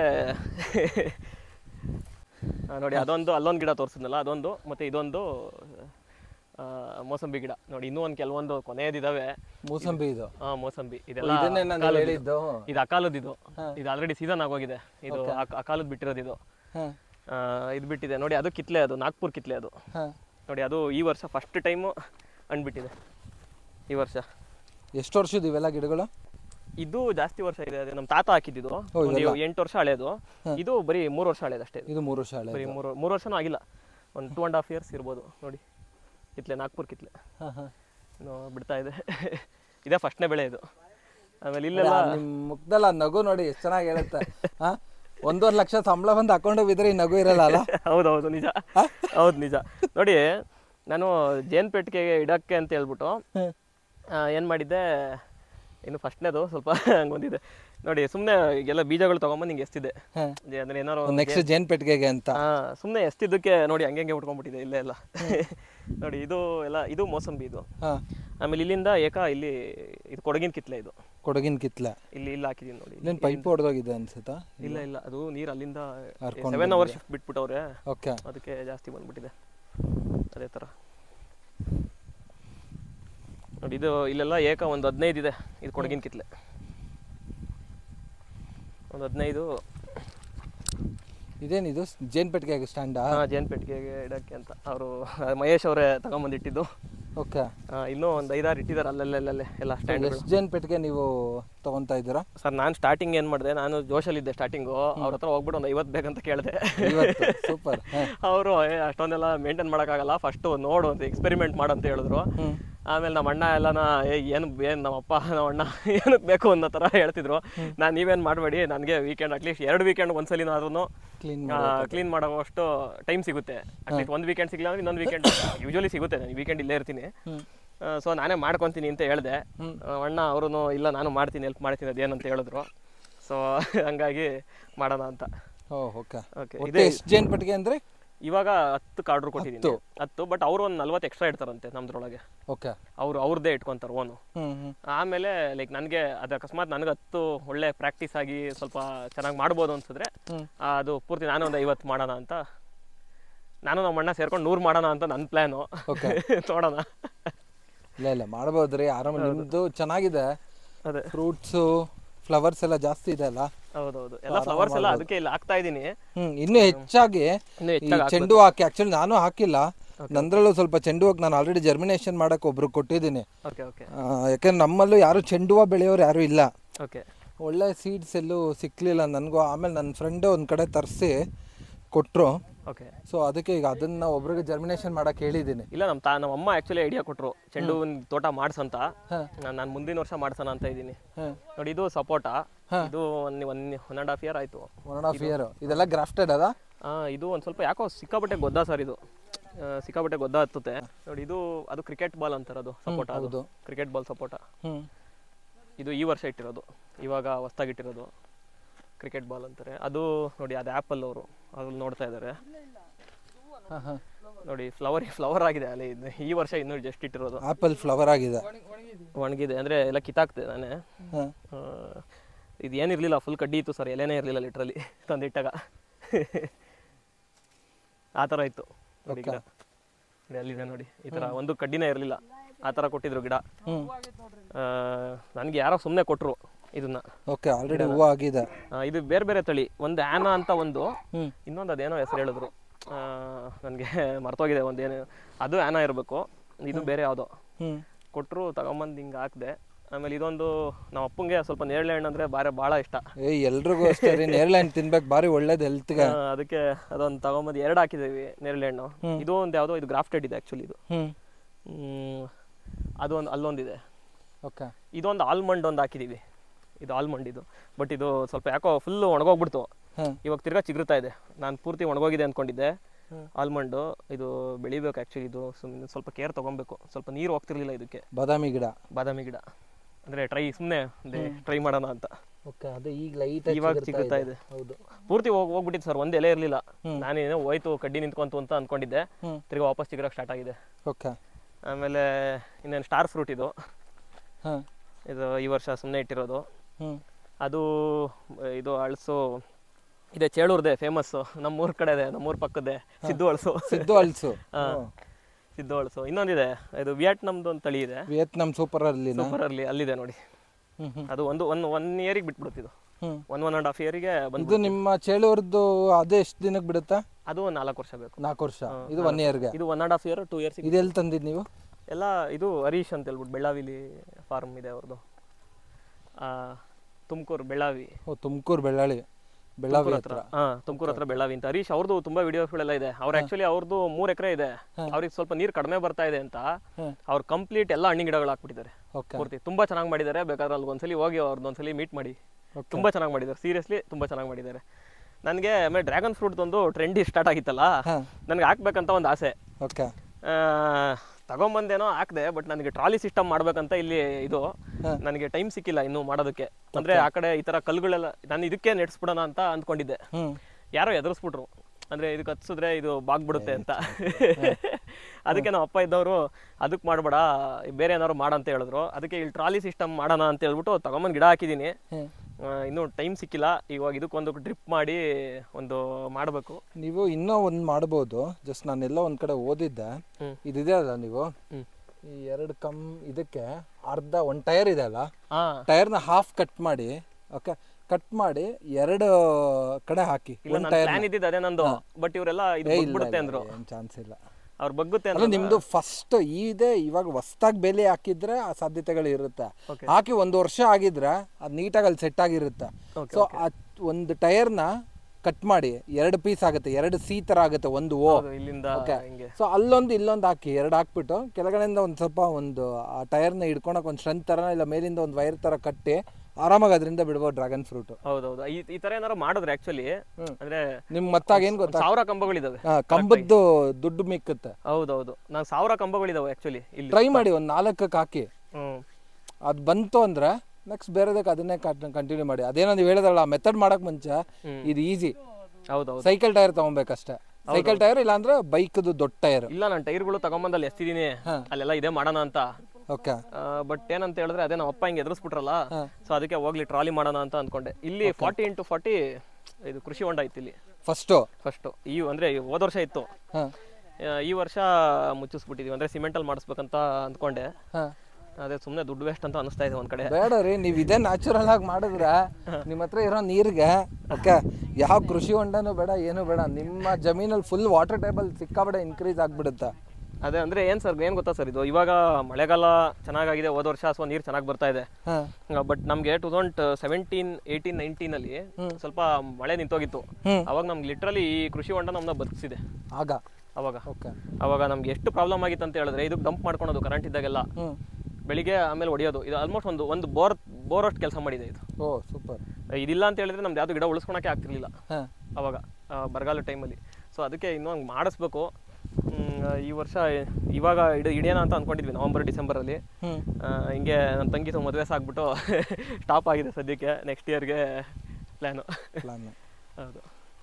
ನೋಡಿ ಅದೊಂದು ಅಲ್ಲೊಂದು ಗಿಡ ತೋರಿಸಿದ್ನಲ್ಲ, ಅದೊಂದು ಮತ್ತೆ ಇದೊಂದು ಮೋಸಂಬಿ ಗಿಡ ನೋಡಿ. ಇನ್ನೂ ಒಂದು ಕೆಲವೊಂದು ಕೊನೆಯದಿದಾವೆ. ಮೋಸಂಬಿ ಇದು? ಹಾ ಮೋಸಂಬಿ. ಇದೆಲ್ಲ ಇದು ಅಕಾಲದ. ಇದು ಇದು ಆಲ್ರೆಡಿ ಸೀಸನ್ ಆಗೋಗಿದೆ. ಇದು ಅಕಾಲದ್ ಬಿಟ್ಟಿರೋದು. ಇದು ಇದು ಬಿಟ್ಟಿದೆ ನೋಡಿ. ಅದು ಕಿತ್ಲೆ, ಅದು ನಾಗ್ಪುರ್ ಕಿತ್ಲೆ. ಅದು ನೋಡಿ, ಅದು ಈ ವರ್ಷ ಫಸ್ಟ್ ಟೈಮ್ ಹಣ್ಬಿಟ್ಟಿದೆ ಈ ವರ್ಷ. ಎಷ್ಟು ವರ್ಷದ ಇವೆಲ್ಲ ಗಿಡಗಳು? ಇದು ಜಾಸ್ತಿ ವರ್ಷ ಇದೆ. ಅದೇ ನಮ್ಮ ತಾತ ಹಾಕಿದ್ದು ಎಂಟು ವರ್ಷ ಹಳೇದು. ಇದು ಬರೀ ಮೂರು ವರ್ಷ ಹಳೇದು ಅಷ್ಟೇ. ಇದು ಮೂರು ವರ್ಷ ಹಳೆ, ಬರೀ ಮೂರು ಮೂರು ವರ್ಷನೂ ಆಗಿಲ್ಲ, ಒಂದು ಟೂ ಅಂಡ್ ಹಾಫ್ ಇಯರ್ಸ್ ಇರ್ಬೋದು ನೋಡಿ. ಕಿತ್ಲೆ, ನಾಗ್ಪುರ್ ಕಿತ್ಲೆ ಬಿಡ್ತಾ ಇದೆ. ಇದೇ ಫಸ್ಟ್ನೇ ಬೆಳೆ ಇದು. ಆಮೇಲೆ ಇಲ್ಲೆಲ್ಲ ನಿಮ್ ಮುಖದಲ್ಲ ನಗು ನೋಡಿ ಎಷ್ಟು ಚೆನ್ನಾಗಿ ಹೇಳುತ್ತೆ. ಒಂದೂವರೆ ಲಕ್ಷ ಸಂಬಳ ಬಂದು ಹಾಕೊಂಡು ಬಿದ್ರೆ ಈ ನಗು ಇರಲ್ಲ ಅಲ್ಲ? ಹೌದೌದು, ನಿಜ. ಹೌದು ನಿಜ. ನೋಡಿ ನಾನು ಜೇನ್ ಪೆಟ್ಟಿಗೆಗೆ ಇಡಕ್ಕೆ ಅಂತ ಹೇಳ್ಬಿಟ್ಟು ಏನ್ ಮಾಡಿದ್ದೆ, ಇನ್ನು ಫಸ್ಟ್ನೇದು ಸ್ವಲ್ಪ ಹಂಗೊಂದಿದೆ ನೋಡಿ. ಸುಮ್ಮನೆ ಎಲ್ಲ ಬೀಜಗಳು ತಗೊಂಬಂದು ಹಿಂಗೆ ಎಸ್ತಿದ್ದೆ, ಅಂದ್ರೆ ಏನಾರು ನೆಕ್ಸ್ಟ್ ಜೇನ್ ಪೆಟ್ಟಿಗೆಗೆ ಅಂತ. ಸುಮ್ಮನೆ ಎಸ್ತಿದ್ದಕ್ಕೆ ನೋಡಿ ಹಂಗೆ ಹಂಗೆ ಉಟ್ಕೊಂಡ್ಬಿಟ್ಟಿದೆ ಇಲ್ಲೇ ಎಲ್ಲ. ನೋಡಿ ಇದು ಎಲ್ಲ ಇದು ಮೋಸಂಬಿ. ಇದು ಆಮೇಲೆ ಇಲ್ಲಿಂದ ಏಕ ಇಲ್ಲಿ ಇದು ಕೊಡಗಿನ ಕಿತ್ಲೆ. ಇದು ಕೊಡಗಿನ ಕಿತ್ಲೆ ಇಲ್ಲಿ ಇಲ್ಲಿ ಹಾಕಿದೀನಿ ನೋಡಿ. ಇಲ್ಲೇನು ಪೈಪ್ ಹೊಡೆದೋಗಿದೆ ಅನ್ಸುತ್ತಾ? ಇಲ್ಲ ಇಲ್ಲ, ಅದು ನೀರು ಅಲ್ಲಿಂದ ಸೆವೆನ್ ಅವರ್ಸ್ ಶಿಫ್ಟ್ ಬಿಟ್ಬಿಟ್ಟವ್ರೆ, ಅದಕ್ಕೆ ಜಾಸ್ತಿ ಬಂದ್ಬಿಟ್ಟಿದೆ. ಅದೇ ಥರ ನೋಡಿ. ಇದು ಇಲ್ಲೆಲ್ಲ ಏಕ ಒಂದು ಹದಿನೈದು ಇದೆ. ಇದು ಕೊಡಗಿನ ಕಿತ್ಲೆ ಒಂದು ಹದಿನೈದು. ಇದೇನಿದು ಜೇನ್ ಪೆಟ್ಟಿಗೆಗೆ ಸ್ಟ್ಯಾಂಡ್? ಹಾಂ, ಜೇನ್ ಪೆಟ್ಟಿಗೆಗೆ ಇಡಕ್ಕೆ ಅಂತ ಅವರು ಮಹೇಶ್ ಅವರೇ ತಗೊಂಬಂದಿಟ್ಟಿದ್ದು. ಓಕೆ. ಇನ್ನೂ ಒಂದು ಐದಾರು ಇಟ್ಟಿದ್ದಾರೆ ಅಲ್ಲಲ್ಲೇ ಎಲ್ಲ ಸ್ಟ್ಯಾಂಡ್. ಎಷ್ಟು ಜನ ಪೆಟ್ಟಿಗೆ ನೀವು ತಗೊಂತಾ ಇದ್ದೀರಾ ಸರ್? ನಾನು ಸ್ಟಾರ್ಟಿಂಗ್ ಏನು ಮಾಡಿದೆ, ನಾನು ಜೋಶಲ್ಲಿದ್ದೆ ಸ್ಟಾರ್ಟಿಂಗು. ಅವ್ರ ಹತ್ರ ಹೋಗ್ಬಿಟ್ಟು ಒಂದು ಐವತ್ತು ಬೇಕಂತ ಕೇಳಿದೆ. ಸೂಪರ್. ಅವರು ಅಷ್ಟೊಂದೆಲ್ಲ ಮೇಂಟೈನ್ ಮಾಡೋಕ್ಕಾಗಲ್ಲ, ಫಸ್ಟು ನೋಡು ಅಂತ ಎಕ್ಸ್ಪೆರಿಮೆಂಟ್ ಮಾಡಂತ ಹೇಳಿದ್ರು. ಆಮೇಲೆ ನಮ್ಮ ಅಣ್ಣ ಎಲ್ಲನ ಏನು ಏನು ನಮ್ಮಪ್ಪ ನಮ್ಮ ಅಣ್ಣ ಏನಕ್ಕೆ ಬೇಕು ಅನ್ನೋ ಥರ ಹೇಳ್ತಿದ್ರು. ನಾನು ನೀವೇನು ಮಾಡಬೇಡಿ, ನನಗೆ ವೀಕೆಂಡ್ ಅಟ್ಲೀಸ್ಟ್ ಎರಡು ವೀಕೆಂಡ್ ಒಂದ್ಸಲಿನಾದ್ರೂ ಕ್ಲೀನ್ ಕ್ಲೀನ್ ಮಾಡೋವಷ್ಟು ಟೈಮ್ ಸಿಗುತ್ತೆ. ಅಟ್ಲೀಸ್ಟ್ ಒಂದು ವೀಕೆಂಡ್ ಸಿಗಲ್ಲ ಅಂದ್ರೆ ಇನ್ನೊಂದು ವೀಕೆಂಡ್ ಯೂಶ್ವಲಿ ಸಿಗುತ್ತೆ. ನಾನು ವೀಕೆಂಡ್ ಇಲ್ಲೇ ಇರ್ತೀನಿ, ಸೊ ನಾನೇ ಮಾಡ್ಕೊತೀನಿ ಅಂತ ಹೇಳಿದೆ. ಅಣ್ಣ ಅವರು ಇಲ್ಲ ನಾನು ಮಾಡ್ತೀನಿ, ಹೆಲ್ಪ್ ಮಾಡ್ತೀನಿ ಅದೇನಂತ ಹೇಳಿದ್ರು. ಸೊ ಹಂಗಾಗಿ ಮಾಡೋಣ ಅಂತ. Okay okay. ಇದೆ ಎಷ್ಟು ಜನ ಪೆಟ್ಟಿಗೆ ಅಂದರೆ ಇವಾಗ ಹತ್ತು ಆರ್ಡ್ರ್ ಕೊಟ್ಟಿದ್ದೀನಿ, ಹತ್ತು. ಬಟ್ ಅವರು ಒಂದು ನಲ್ವತ್ತು ಎಕ್ಸ್ಟ್ರಾ ಇಡ್ತಾರಂತೆ ನಮ್ದ್ರೊಳಗೆ. ಓಕೆ. ಅವರು ಅವ್ರದ್ದೇ ಇಟ್ಕೊಂತಾರೆ ಓನು. ಆಮೇಲೆ ಲೈಕ್ ನನಗೆ ಅದು ಅಕಸ್ಮಾತ್ ನನಗೆ ಹತ್ತು ಒಳ್ಳೆ ಪ್ರಾಕ್ಟೀಸ್ ಆಗಿ ಸ್ವಲ್ಪ ಚೆನ್ನಾಗಿ ಮಾಡ್ಬೋದು ಅನ್ಸಿದ್ರೆ ಅದು ಪೂರ್ತಿ ನಾನು ಒಂದು ಐವತ್ತು ಮಾಡೋಣ ಅಂತ, ನಾನು ನಮ್ಮ ಅಣ್ಣ ಸೇರ್ಕೊಂಡು ನೂರು ಮಾಡೋಣ ಅಂತ ನನ್ನ ಪ್ಲ್ಯಾನು. ನೋಡೋಣ. ಇಲ್ಲ ಇಲ್ಲ ಮಾಡ್ಬೋದ್ರಿ ಆರಾಮ. ನಿಮ್ಮದು ಚೆನ್ನಾಗಿದೆ. ಅದೇ ಫ್ರೂಟ್ಸು ಫ್ಲವರ್ಸ್ ಎಲ್ಲ ಜಾಸ್ತಿ ಇದೆ ಅಲ್ಲ? ಹೌದೌದು, ಎಲ್ಲ ಫ್ಲವರ್ಸ್ ಎಲ್ಲ ಅದಕ್ಕೆ ಇಲ್ಲಿ ಹಾಕ್ತಾ ಇದೀನಿ. ಹ್ಮ್ ಇನ್ನು ಹೆಚ್ಚಾಗಿ ಚೆಂಡು ಹಾಕಿ. ಆಕ್ಚುಲಿ ನಾನು ಹಾಕಿಲ್ಲ, ನಂದ್ರಲ್ಲೂ ಸ್ವಲ್ಪ ಚೆಂಡು ಹೂವು ನಾನು ಆಲ್ರೆಡಿ ಜರ್ಮಿನೇಷನ್ ಮಾಡಕ್ ಒಬ್ರು ಕೊಟ್ಟಿದ್ದೀನಿ. ಯಾಕಂದ್ರೆ ನಮ್ಮಲ್ಲೂ ಯಾರು ಚೆಂಡು ಹೂವು ಬೆಳೆಯೋರು ಯಾರು ಇಲ್ಲ. ಒಳ್ಳೆ ಸೀಡ್ಸ್ ಎಲ್ಲೂ ಸಿಕ್ಲಿಲ್ಲ ನನಗೂ. ಆಮೇಲೆ ನನ್ನ ಫ್ರೆಂಡ್ ಒಂದ್ ಕಡೆ ತರಿಸಿ ಕೊಟ್ರು. ಓಕೆ. ಸೊ ಅದಕ್ಕೆ ಈಗ ಅದನ್ನ ಒಬ್ರಿಗೆ ಜರ್ಮಿನೇಷನ್ ಮಾಡಕ್ ಹೇಳಿದ್ದೀನಿ. ಇಲ್ಲ ನಮ್ಮ ತಾ ನಮ್ಮ ಅಮ್ಮ ಆಕ್ಚುಲಿ ಐಡಿಯಾ ಕೊಟ್ರು ಚೆಂಡು ಹೂವಿನ ತೋಟ ಮಾಡ್ಸಂತ. ನಾನು ಮುಂದಿನ ವರ್ಷ ಮಾಡ್ಸೋಣ ಅಂತ ಇದ್ದೀನಿ. ನೋಡಿ ಇದು ಸಪೋಟ, ಇದು one one one and half year ಆಯ್ತು. ಒನ್ ಅಂಡ್ ಹಾಫ್ ಇಯರ್ ಇದೆಲ್ಲ ಗ್ರಾಫ್ಟೆಡ್ ಅದ? ಇದು ಒಂದು ಸ್ವಲ್ಪ ಯಾಕೋ ಸಿಕ್ಕಾಪಟ್ಟೆ ಗೊದ್ದ ಸರ್, ಇದು ಸಿಕ್ಕಾಪಟ್ಟೆ ಗೊದ್ದ ಹತ್ತುತ್ತೆ. ನೋಡಿ ಇದು ಅದು ಕ್ರಿಕೆಟ್ ಬಾಲ್ ಅಂತಾರೆ, ಅದು ಸಪೋಟ. ಅದು ಕ್ರಿಕೆಟ್ ಬಾಲ್ ಸಪೋಟ. ಇದು ಈ ವರ್ಷ ಇಟ್ಟಿರೋದು, ಇವಾಗ ಹೊಸ್ದಾಗಿ ಇಟ್ಟಿರೋದು ಕ್ರಿಕೆಟ್ ಬಾಲ್ ಅಂತಾರೆ. ಅದು ನೋಡಿ ಅದು ಆ್ಯಪಲ್ ಅವರು ಅದ್ರಲ್ಲಿ ನೋಡ್ತಾ ಇದ್ದಾರೆ ನೋಡಿ. ಫ್ಲವರ್ ಫ್ಲವರ್ ಆಗಿದೆ ಅಲ್ಲಿ, ಈ ವರ್ಷ ಇನ್ನೂ ಜಸ್ಟ್ ಇಟ್ಟಿರೋದು. ಆಪಲ್ ಫ್ಲವರ್ ಆಗಿದೆ, ಒಣಗಿದೆ ಅಂದರೆ ಎಲ್ಲ ಕಿತ್ತಾಕ್ತೆ ನಾನೇ. ಇದು ಏನಿರಲಿಲ್ಲ, ಫುಲ್ ಕಡ್ಡಿ ಇತ್ತು ಸರ್, ಎಲೆನೇ ಇರಲಿಲ್ಲ ಲಿಟ್ರಲಿ ತಂದಿಟ್ಟಾಗ. ಆ ಥರ ಇತ್ತು ನೋಡಿ ಗಿಡ. ಅಲ್ಲಿದೆ ನೋಡಿ, ಈ ಥರ ಒಂದು ಕಡ್ಡಿನೇ ಇರಲಿಲ್ಲ, ಆ ಥರ ಕೊಟ್ಟಿದ್ರು ಗಿಡ. ನನಗೆ ಯಾರೋ ಸುಮ್ಮನೆ ಕೊಟ್ಟರು ಇದನ್ನ. ಓಕೆ. ಆಲ್ರೆಡಿ ಹೂವು ಆಗಿದೆ. ಇದು ಬೇರೆ ಬೇರೆ ತಳಿ, ಒಂದು ಆ್ಯನಾ ಅಂತ ಒಂದು, ಇನ್ನೊಂದು ಅದೇನೋ ಹೆಸರು ಹೇಳಿದ್ರು ನನಗೆ ಮರ್ತೋಗಿದೆ. ಒಂದೇನು ಅದು ಆ್ಯನಾ ಇರಬೇಕು, ಇದು ಬೇರೆ ಯಾವುದೋ ಕೊಟ್ಟರು. ತಗೊಂಬಂದು ಹಿಂಗೆ ಹಾಕಿದೆ. ಆಮೇಲೆ ಇದೊಂದು ನಮ್ಮ ಅಪ್ಪಂಗೆ ಸ್ವಲ್ಪ ನೇರಳೆ ಹಣ್ಣು ಅಂದರೆ ಭಾರಿ ಭಾಳ ಇಷ್ಟ. ಏ ಎಲ್ರಿಗೂ ಅಷ್ಟೇ ರೀ, ನೇರಳೆ ಹಣ್ಣು ತಿನ್ಬೇಕು, ಭಾರಿ ಒಳ್ಳೇದು ಹೆಲ್ತ್ಗೆ. ಅದಕ್ಕೆ ಅದೊಂದು ತಗೊಂಬಂದು ಎರಡು ಹಾಕಿದ್ದೀವಿ ನೇರಳೆ ಹಣ್ಣು. ಇದು ಒಂದು ಯಾವುದೋ ಇದು ಗ್ರಾಫ್ಟೆಡ್ ಇದೆ ಆ್ಯಕ್ಚುಲಿ. ಇದು ಅದೊಂದು ಅಲ್ಲೊಂದಿದೆ. ಓಕೆ. ಇದೊಂದು ಆಲ್ಮಂಡ್ ಒಂದು ಹಾಕಿದ್ದೀವಿ, ಇದು ಆಲ್ಮಂಡ್ ಇದು. ಬಟ್ ಇದು ಸ್ವಲ್ಪ ಯಾಕೋ ಫುಲ್ಲು ಒಣಗೋಗ್ಬಿಡ್ತು, ಇವಾಗ ತಿರ್ಗಾ ಚಿಗುರ್ತಾ ಇದೆ. ನಾನು ಪೂರ್ತಿ ಒಣಗೋಗಿದೆ ಅಂದ್ಕೊಂಡಿದ್ದೆ ಆಲ್ಮಂಡು. ಇದು ಬೆಳಿಬೇಕು ಆ್ಯಕ್ಚುಲಿ, ಇದು ಸುಮ್ಮನೆ ಸ್ವಲ್ಪ ಕೇರ್ ತೊಗೊಬೇಕು. ಸ್ವಲ್ಪ ನೀರು ಹೋಗ್ತಿರ್ಲಿಲ್ಲ ಇದಕ್ಕೆ. ಬಾದಾಮಿ ಗಿಡ, ಬಾದಾಮಿ ಗಿಡ ಅಂದರೆ ಟ್ರೈ ಸುಮ್ಮನೆ ಟ್ರೈ ಮಾಡೋಣ ಅಂತ. ಓಕೆ. ಅದು ಈಗ ಲೈಟ್ ಇವಾಗ ಚಿಗುರ್ತಾ ಇದೆ. ಹೌದು, ಪೂರ್ತಿ ಹೋಗಿ ಹೋಗ್ಬಿಟ್ಟಿತ್ತು ಸರ್, ಒಂದು ಎಲೆ ಇರಲಿಲ್ಲ. ನಾನೇನೋ ಹೋಯ್ತು ಕಡ್ಡಿ ನಿಂತ್ಕೊಂತು ಅಂತ ಅಂದ್ಕೊಂಡಿದ್ದೆ, ತಿರ್ಗಾ ವಾಪಸ್ ಚಿಗುರಕ್ಕೆ ಸ್ಟಾರ್ಟ್ ಆಗಿದೆ. ಓಕೆ. ಆಮೇಲೆ ಇನ್ನೇನು ಸ್ಟಾರ್ ಫ್ರೂಟ್ ಇದು. ಇದು ಈ ವರ್ಷ ಸುಮ್ಮನೆ ಇಟ್ಟಿರೋದು. ಅದು ಇದು ಹಳಸು ಇದೆ, ಚೇಳೂರ್ದೆ ಫೇಮಸ್ಸು, ನಮ್ಮೂರ ಕಡೆ ಇದೆ, ನಮ್ಮೂರ ಪಕ್ಕದೇ ಸಿದ್ದು ಹಳಸು. ಸಿದ್ದು ಹಳಸು ಹಾಂ, ಸಿದ್ದು ಹಳಸು. ಇನ್ನೊಂದಿದೆ, ಇದು ವಿಯೆಟ್ನಾಮ್ದು ಒಂದು ತಳಿ ಇದೆ, ವಿಯೆಟ್ನಾಂ ಸೂಪರ್ ಅಲ್ಲಿ ಸೂಪರ್ ಅಲ್ಲಿ ಅಲ್ಲಿದೆ ನೋಡಿ. ಅದು ಒಂದು ಒನ್ ಒನ್ ಇಯರಿಗೆ ಬಿಟ್ಬಿಡುತ್ತೆ, ಇದು ಒನ್ ಒನ್ ಅಂಡ್ ಹಾಫ್ ಇಯರಿಗೆ ಬಂದು. ಇದು ನಿಮ್ಮ ಚೇಳೂರ್ದು ಅದೇ ಎಷ್ಟು ದಿನಕ್ಕೆ ಬಿಡುತ್ತಾ? ಅದು ಒಂದು ನಾಲ್ಕು ವರ್ಷ ಬೇಕು. ನಾಲ್ಕು ವರ್ಷ. ಇದು ಒನ್ ಇಯರ್ಗೆ. ಇದು one and half year two years. ಇದು ಎಲ್ಲಿ ತಂದಿದ್ದು ನೀವು ಎಲ್ಲ? ಇದು ಹರೀಶ್ ಅಂತ ಹೇಳ್ಬಿಟ್ಟು ಬೆಳ್ಳಾವಿಲಿ ಫಾರ್ಮ್ ಇದೆ ಅವ್ರದ್ದು, ತುಮಕೂರು ಬೆಳ್ಳಾವಿ. ಓ, ತುಮಕೂರು ಬೆಳ್ಳಾಳಿ, ಬೆಳ್ಳಾವಿ ಹತ್ರ. ಹಾಂ, ತುಮಕೂರು ಹತ್ರ ಬೆಳ್ಳಾವಿ ಅಂತ. ಹರೀಶ್ ಅವ್ರದ್ದು ತುಂಬಾ ವಿಡಿಯೋಸ್ಗಳೆಲ್ಲ ಇದೆ. ಅವ್ರು ಆ್ಯಕ್ಚುಲಿ ಅವ್ರದ್ದು ಮೂರು ಎಕರೆ ಇದೆ, ಅವ್ರಿಗೆ ಸ್ವಲ್ಪ ನೀರು ಕಡಿಮೆ ಬರ್ತಾ ಇದೆ ಅಂತ ಅವ್ರು ಕಂಪ್ಲೀಟ್ ಎಲ್ಲ ಹಣ್ಣಿನ ಗಿಡಗಳು ಹಾಕ್ಬಿಟ್ಟಿದ್ದಾರೆ ಪೂರ್ತಿ. ತುಂಬಾ ಚೆನ್ನಾಗಿ ಮಾಡಿದ್ದಾರೆ. ಬೇಕಾದ್ರೆ ಅಲ್ಲಿ ಒಂದ್ಸಲಿ ಹೋಗಿ ಅವ್ರದ್ದು ಒಂದ್ಸಲಿ ಮೀಟ್ ಮಾಡಿ. ತುಂಬಾ ಚೆನ್ನಾಗಿ ಮಾಡಿದ್ದಾರೆ, ಸೀರಿಯಸ್ಲಿ ತುಂಬಾ ಚೆನ್ನಾಗಿ ಮಾಡಿದ್ದಾರೆ. ನನಗೆ ಆಮೇಲೆ ಡ್ರ್ಯಾಗನ್ ಫ್ರೂಟ್ ಒಂದು ಟ್ರೆಂಡಿ ಸ್ಟಾರ್ಟ್ ಆಗಿತ್ತಲ್ಲ, ನನಗೆ ಹಾಕ್ಬೇಕಂತ ಒಂದು ಆಸೆ. ಓಕೆ. ತಗೊಂಬಂದೇನೋ ಹಾಕಿದೆ, ಬಟ್ ನನಗೆ ಟ್ರಾಲಿ ಸಿಸ್ಟಮ್ ಮಾಡ್ಬೇಕಂತ ಇಲ್ಲಿ ಇದು ನನಗೆ ಟೈಮ್ ಸಿಕ್ಕಿಲ್ಲ ಇನ್ನೂ ಮಾಡೋದಕ್ಕೆ. ಅಂದ್ರೆ ಆ ಕಡೆ ಈ ತರ ಕಲ್ಲುಗಳೆಲ್ಲ ನಾನು ಇದಕ್ಕೆ ನೆಡ್ಸ್ಬಿಡೋಣ ಅಂತ ಅಂದ್ಕೊಂಡಿದ್ದೆ. ಯಾರೋ ಎದುರಿಸ್ಬಿಟ್ರು, ಅಂದ್ರೆ ಇದಕ್ಕೆ ಹತ್ಸಿದ್ರೆ ಇದು ಬಾಗ್ಬಿಡುತ್ತೆ ಅಂತ. ಅದಕ್ಕೆ ನಮ್ಮ ಅಪ್ಪ ಇದ್ದವರು ಅದಕ್ಕೆ ಮಾಡಬೇಡ, ಬೇರೆ ಏನಾದ್ರು ಮಾಡಂತ ಹೇಳಿದ್ರು. ಅದಕ್ಕೆ ಇಲ್ಲಿ ಟ್ರಾಲಿ ಸಿಸ್ಟಮ್ ಮಾಡೋಣ ಅಂತ ಹೇಳ್ಬಿಟ್ಟು ತಗೊಂಬಂದು ಗಿಡ ಹಾಕಿದ್ದೀನಿ. ಇನ್ನೂ ಟೈಮ್ ಸಿಕ್ಕಿಲ್ಲ. ಇವಾಗ ಇದಕ್ಕೊಂದು ಡ್ರಿಪ್ ಮಾಡಿ ಒಂದು ಮಾಡಬೇಕು. ನೀವು ಇನ್ನೂ ಒಂದು ಮಾಡ್ಬೋದು. ಜಸ್ಟ್ ನಾನೆಲ್ಲ ಒಂದ್ ಕಡೆ ಓದಿದ್ದೆ, ಇದಿದೆ ಅಲ್ಲ, ನೀವು ಈ ಎರಡು ಕಮ್ ಇದಕ್ಕೆ ಅರ್ಧ ಒಂದ್ ಟೈರ್ ಇದೆ ಅಲ್ಲ, ಟೈರ್ನ ಹಾಫ್ ಕಟ್ ಮಾಡಿ, ಓಕೆ, ಕಟ್ ಮಾಡಿ ಎರಡು ಕಡೆ ಹಾಕಿ. ಪ್ಲಾನ್ ಇದ್ದಿದ್ದು ಅದೇ ನಂದು, ಬಟ್ ಇವರೆಲ್ಲ ಇದು ಬಿಡುತ್ತೆ ಅಂದ್ರು. ಚಾನ್ಸ್ ಇಲ್ಲ. ಅವ್ರು ಬಗ್ಗುತ್ತೆ ಅಲ್ಲ ನಿಮ್ದು ಫಸ್ಟ್ ಇದೆ ಇವಾಗ ಹೊಸ್ದಾಗಿ ಬೇಲಿ ಹಾಕಿದ್ರೆ ಆ ಸಾಧ್ಯತೆಗಳು ಇರುತ್ತೆ. ಹಾಕಿ ಒಂದು ವರ್ಷ ಆಗಿದ್ರೆ ಅದು ನೀಟಾಗಿ ಅಲ್ಲಿ ಸೆಟ್ ಆಗಿರುತ್ತೆ. ಸೊ ಒಂದು ಟೈರ್ನ ಕಟ್ ಮಾಡಿ ಎರಡು ಪೀಸ್ ಆಗುತ್ತೆ, ಎರಡು ಸಿ ತರ ಆಗುತ್ತೆ, ಒಂದು ಓ ಇಲ್ಲಿಂದ. ಸೊ ಅಲ್ಲೊಂದು ಇಲ್ಲೊಂದು ಹಾಕಿ ಎರಡು ಹಾಕ್ಬಿಟ್ಟು ಕೆಳಗಡೆಯಿಂದ ಒಂದು ಸ್ವಲ್ಪ ಒಂದು ಆ ಟೈರ್ನ ಹಿಡ್ಕೊಳಕ್ ಒಂದು ಸ್ಟ್ರೆಂತ್ ತರ ಇಲ್ಲ ಮೇಲಿಂದ ಒಂದು ವೈರ್ ತರ ಕಟ್ಟಿ ಆರಾಮಾಗಿ ಅದರಿಂದ ಬಿಡ್ಬೋದು ಡ್ರ್ಯಾಗನ್ ಫ್ರೂಟ್. ಹೌದೌದು, ಈ ತರ ಏನಾರು ಮಾಡಿದ್ರೆ ಆಕ್ಚುಲಿ ಅಂದ್ರೆ ನಿಮ್ ಮತ್ತಾಗ ಏನ್ ಗೊತ್ತಾ, ಸಾವಿರ ಕಂಬಗಳಿದಾವೆ, ಕಂಬದ್ದು ದುಡ್ಡು ಮಿಕ್ಕುತ್ತೆ. ಹೌದೌದು, ನಾನು ಸಾವಿರ ಕಂಬಗಳಿದಾವೆ ಆಕ್ಚುಲಿ ಇಲ್ಲಿ. ಟ್ರೈ ಮಾಡಿ ಒಂದ್ ನಾಲ್ಕಕ್ಕೆ ಹಾಕಿ, ಅದ್ ಬಂತು ಅಂದ್ರೆ ನೆಕ್ಸ್ಟ್ ಬೇರೆದಕ್ಕೆ ಅದನ್ನೇ ಕಂಟಿನ್ಯೂ ಮಾಡಿ. ಅದೇನೋ ನೀವು ಹೇಳಿದ್ರಲ್ಲ ಮೆಥಡ್ ಮಾಡಕ್ ಮುಂಚೆ ಇದು ಈಸಿ. ಹೌದೌದು, ಸೈಕಲ್ ಟೈರ್ ತಗೊಬೇಕಷ್ಟೇ, ಸೈಕಲ್ ಟೈರ್ ಇಲ್ಲ ಅಂದ್ರೆ ಬೈಕ್ದು ದೊಡ್ಡ ಟೈರ್. ಇಲ್ಲ ನಾನು ಟೈರ್ಗಳು ತಗೊಂಬಂದಲ್ಲಿ ಎಸ್ತಿದೀನಿ, ಅಲ್ಲೆಲ್ಲ ಇದೇ ಮಾಡೋಣ ಅಂತ. ಓಕೆ, ಬಟ್ ಏನಂತ ಹೇಳಿದ್ರೆ ಅದೇ ನಮ್ಮ ಅಪ್ಪ ಹಿಂಗೆ ಎದುರಿಸ್ಬಿಟ್ರಲ್ಲ, ಸೊ ಅದಕ್ಕೆ ಹೋಗ್ಲಿ ಟ್ರಾಲಿ ಮಾಡೋಣ ಅಂತ ಅನ್ಕೊಂಡೆ. ಇಲ್ಲಿ ಫಾರ್ಟಿ ಇಂಟು ಫಾರ್ಟಿ ಇದು ಕೃಷಿ ಹೊಂಡ ಇತ್ತು ಇಲ್ಲಿ ಫಸ್ಟ್ ಫಸ್ಟ್ ಈ ಅಂದ್ರೆ ಹೋದ ವರ್ಷ ಇತ್ತು, ಈ ವರ್ಷ ಮುಚ್ಚಿಸ್ಬಿಟ್ಟಿದೀವಿ. ಅಂದ್ರೆ ಸಿಮೆಂಟ್ ಅಲ್ಲಿ ಮಾಡಿಸ್ಬೇಕಂತ ಅಂದ್ಕೊಂಡೆ, ಅದೇ ಸುಮ್ಮನೆ ದುಡ್ಡು ವೇಸ್ಟ್ ಅಂತ ಅನಿಸ್ತಾ ಇದೆ ಒಂದ್ ಕಡೆ. ಬೇಡ ರೀ, ನೀವು ಇದೇ ನ್ಯಾಚುರಲ್ ಆಗಿ ಮಾಡಿದ್ರೆ ನಿಮ್ಮ ಹತ್ರ ಇರೋ ನೀರಿಗೆ ಓಕೆ ಯಾವ ಕೃಷಿ ಹೊಂಡನೂ ಬೇಡ, ಏನು ಬೇಡ, ನಿಮ್ಮ ಜಮೀನಲ್ಲಿ ಫುಲ್ ವಾಟರ್ ಟೇಬಲ್ ಸಿಕ್ಕಾಬೇಡ ಇನ್ಕ್ರೀಸ್ ಆಗ್ಬಿಡುತ್ತೆ. ಅದೇ ಅಂದ್ರೆ ಏನ್ ಸರ್, ಏನ್ ಗೊತ್ತಾ ಸರ್, ಇದು ಇವಾಗ ಮಳೆಗಾಲ ಚೆನ್ನಾಗಿದೆ, ಹೋದ ವರ್ಷ ಸೊ ನೀರು ಚೆನ್ನಾಗಿ ಬರ್ತಾ ಇದೆ. ಬಟ್ ನಮ್ಗೆ two thousand seventeen eighteen nineteen ಅಲ್ಲಿ ಸ್ವಲ್ಪ ಮಳೆ ನಿಂತೋಗಿತ್ತು. ಅವಾಗ ನಮ್ಗೆ ಲಿಟ್ರಲಿ ಈ ಕೃಷಿ ಹೊಂಡ ನಮ್ನ ಬದುಕಿಸಿದೆ. ಆಗ ಅವಾಗ ಅವಾಗ ನಮ್ಗೆ ಎಷ್ಟು ಪ್ರಾಬ್ಲಮ್ ಆಗಿತ್ತು ಅಂತ ಹೇಳಿದ್ರೆ, ಇದಕ್ಕೆ ಡಂಪ್ ಮಾಡ್ಕೊಳೋದು ಕರೆಂಟ್ ಇದ್ದಾಗೆಲ್ಲ, ಬೆಳಿಗ್ಗೆ ಆಮೇಲೆ ಹೊಡಿಯೋದು. ಇದು ಆಲ್ಮೋಸ್ಟ್ ಒಂದು ಒಂದು ಬೋರ್ ಬೋರ್ ಅಷ್ಟು ಕೆಲಸ ಮಾಡಿದೆ ಇದು. Oh super. ಇದಿಲ್ಲ ಅಂತ ಹೇಳಿದ್ರೆ ನಮ್ದು ಯಾವ್ದು ಗಿಡ ಉಳಿಸ್ಕೊಳಕ್ಕೆ ಆಗ್ತಿರ್ಲಿಲ್ಲ ಅವಾಗ ಬರಗಾಲ ಟೈಮಲ್ಲಿ. ಸೊ ಅದಕ್ಕೆ ಇನ್ನೂ ಹಂಗೆ ಮಾಡಿಸ್ಬೇಕು. ಈ ವರ್ಷ ಇವಾಗ ಇಡ ಹಿಡಿಯೋಣ ಅಂತ ಅನ್ಕೊಂಡಿದ್ವಿ ನವಂಬರ್ ಡಿಸೆಂಬರಲ್ಲಿ. ಹಿಂಗೆ ನನ್ನ ತಂಗಿದು ಮದುವೆ ಸಾಗ್ಬಿಟ್ಟು ಸ್ಟಾಪ್ ಆಗಿದೆ ಸದ್ಯಕ್ಕೆ. ನೆಕ್ಸ್ಟ್ ಇಯರ್ಗೆ ಪ್ಲ್ಯಾನು. ಹೌದು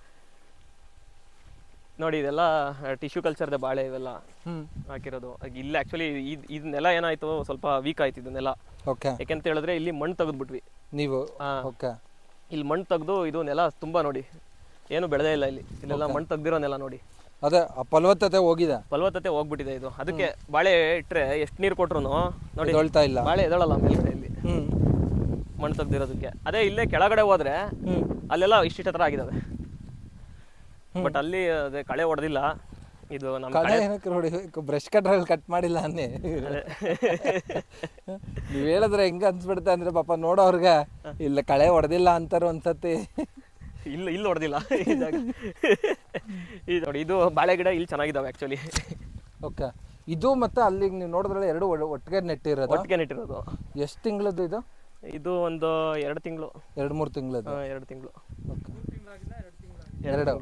ನೋಡಿ, ಇದೆಲ್ಲ ಟಿಶ್ಯೂ ಕಲ್ಚರ್ದೆ ಬಾಳೆ ಇವೆಲ್ಲ ಹಾಕಿರೋದು. ಇಲ್ಲಿ ಆಕ್ಚುಲಿ ಇದು ನೆಲ ಏನಾಯ್ತು, ಸ್ವಲ್ಪ ವೀಕ್ ಆಯ್ತು ಇದು ನೆಲ. ಯಾಕೆಂತ ಹೇಳಿದ್ರೆ ಇಲ್ಲಿ ಮಣ್ಣು ತೆಗೆದ್ಬಿಟ್ವಿ ನೀವು. ಇಲ್ಲಿ ಮಣ್ಣು ತೆಗೆದು ಇದು ನೆಲ ತುಂಬಾ ನೋಡಿ ಏನು ಬೆಳೆದೇ ಇಲ್ಲ ಇಲ್ಲಿ. ಇಲ್ಲೆಲ್ಲ ಮಣ್ಣು ತೆಗ್ದಿರೋ ನೆಲ ನೋಡಿ, ಅದೇ ಫಲವತ್ತತೆ ಹೋಗಿದೆ, ಫಲವತ್ತತೆ ಹೋಗ್ಬಿಟ್ಟಿದೆ ಇದು. ಅದಕ್ಕೆ ಬಾಳೆ ಇಟ್ರೆ ಎಷ್ಟು ನೀರು ಕೊಟ್ರು ನೋಡಿ ಎದ್ದೇಳ್ತಾ ಇಲ್ಲ, ಬಾಳೆ ಎದಳಲ್ಲ ಮೇಲ್ಗಡೆ ಇಲ್ಲಿ ಮಣ್ಣು ತೆಗ್ದಿರೋದಕ್ಕೆ. ಅದೇ ಇಲ್ಲೇ ಕೆಳಗಡೆ ಹೋದ್ರೆ ಅಲ್ಲೆಲ್ಲ ಇಷ್ಟಿಷ್ಟ ತರ ಆಗಿದಾವೆ. ಬಟ್ ಅಲ್ಲಿ ಅದೇ ಕಳೆ ಹೊಡೆದಿಲ್ಲ. ಇದು ನಮ್ಮ ಕಳೆ ಏನಕ್ಕೆ ನೋಡಿ, ಬ್ರಷ್ ಕಟ್ರಲ್ಲಿ ಕಟ್ ಮಾಡಿಲ್ಲ ಅನ್ನೇ. ನೀವ್ ಹೇಳಿದ್ರೆ ಹೆಂಗ ಅನ್ಸ್ಬಿಡುತ್ತೆ ಅಂದ್ರೆ ಪಾಪ ನೋಡೋರ್ಗೆ ಇಲ್ಲ ಕಳೆ ಹೊಡೆದಿಲ್ಲ ಅಂತಾರ ಒಂದ್ಸತಿ. ಇಲ್ಲ ಇಲ್ಲಿ ಹೊಡೆದಿಲ್ಲ ಇದು ನೋಡಿ, ಇದು ಬಾಳೆ ಗಿಡ ಇಲ್ಲಿ ಚೆನ್ನಾಗಿದಾವೆ ಆಕ್ಚುಲಿ. ಓಕೆ, ಇದು ಮತ್ತೆ ಅಲ್ಲಿಗೆ ನೀವು ನೋಡಿದ್ರಲ್ಲ ಎರಡು ಒಟ್ಟಿಗೆ ನೆಟ್ಟಿರೋದು. ಒಟ್ಟಿಗೆ ನೆಟ್ಟಿರೋದು. ಎಷ್ಟು ತಿಂಗಳದ್ದು ಇದು? ಇದು ಒಂದು ಎರಡು ತಿಂಗಳು ಎರಡು ಮೂರು ತಿಂಗಳದ್ದು. ಎರಡು ತಿಂಗಳು ಎರಡು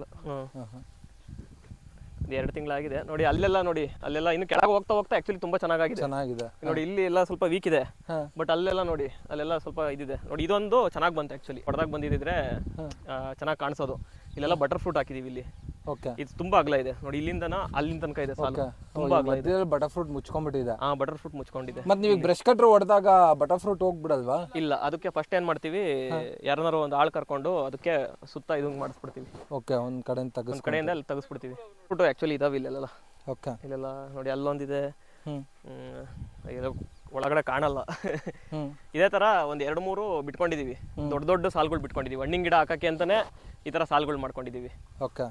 ಎರಡು ತಿಂಗಳಾಗಿದೆ ನೋಡಿ. ಅಲ್ಲೆಲ್ಲ ನೋಡಿ, ಅಲ್ಲೆಲ್ಲ ಇನ್ನು ಕೆಳಗೆ ಹೋಗ್ತಾ ಹೋಗ್ತಾ ಆಕ್ಚುಲಿ ತುಂಬಾ ಚೆನ್ನಾಗಿದೆ ಚೆನ್ನಾಗಿದೆ ನೋಡಿ. ಇಲ್ಲಿ ಎಲ್ಲ ಸ್ವಲ್ಪ ವೀಕ್ ಇದೆ, ಬಟ್ ಅಲ್ಲೆಲ್ಲ ನೋಡಿ ಅಲ್ಲೆಲ್ಲ ಸ್ವಲ್ಪ ಇದಿದೆ ನೋಡಿ. ಇದೊಂದು ಚೆನ್ನಾಗಿ ಬಂತು ಆಕ್ಚುಲಿ, ಹೊಡೆದಾಗ ಬಂದಿದ್ರೆ ಚೆನ್ನಾಗಿ ಕಾಣಿಸೋದು. ಇಲ್ಲೆಲ್ಲ ಬಟರ್ ಫ್ರೂಟ್ ಹಾಕಿದೀವಿ ಇಲ್ಲಿ. ಓಕೆ, ಇದು ತುಂಬಾ ಅಗಲ ಇದೆ ನೋಡಿ, ಇಲ್ಲಿಂದನ ಅಲ್ಲಿಂದ ತನಕ ಇದೆ ಸಾಲು. ತುಂಬಾ ಅಗಲ ಇದೆ. ಬಟರ್ ಫ್ರೂಟ್ ಮುಚ್ಕೊಂಡ್ಬಿಟ್ಟಿದೆ. ಹಾ, ಬಟರ್ ಫ್ರೂಟ್ ಮುಚ್ಕೊಂಡಿದೆ. ಮತ್ತೆ ನೀವು ಬ್ರಷ್ ಕಟ್ರ್ ಹೊಡೆದಾಗ ಬಟರ್ ಫ್ರೂಟ್ ಹೋಗ್ಬಿಡಲ್ವಾ? ಇಲ್ಲ, ಅದಕ್ಕೆ ಫಸ್ಟ್ ಏನ್ ಮಾಡ್ತೀವಿ, ಯಾರನ್ನಾರು ಒಂದು ಆಳ್ ಕರ್ಕೊಂಡು ಅದಕ್ಕೆ ಸುತ್ತ ಇದು ಮಾಡಿಸ್ಬಿಡ್ತೀವಿ. ಓಕೆ, ಒಂದ್ ಕಡೆಯಿಂದ ತೆಗೆಸ್ ಒಂದ್ ಕಡೆಯಿಂದ ಅಲ್ಲಿ ತೆಗೆಸ್ಬಿಡ್ತೀವಿ. ಫ್ರೂಟ್ ಆಕ್ಚುಲಿ ಇದಾವೆ ಇಲ್ಲೆಲ್ಲ. ಓಕೆ, ಇಲ್ಲೆಲ್ಲ ನೋಡಿ ಅಲ್ಲೊಂದಿದೆ, ಹ್ಮ್ ಒಳಗಡೆ ಕಾಣಲ್ಲ. ಇದೇ ತರ ಒಂದ್ ಎರಡು ಮೂರು ಬಿಟ್ಕೊಂಡಿದೀವಿ, ದೊಡ್ಡ ದೊಡ್ಡ ಸಾಲ್ಗಳು ಬಿಟ್ಕೊಂಡಿದೀವಿ. ಹಣ್ಣಿನ ಗಿಡ ಹಾಕಕ್ಕೆ ಅಂತಾನೆ ಈ ತರ ಸಾಲ್ಗಳು ಮಾಡ್ಕೊಂಡಿದೀವಿ. ಓಕೆ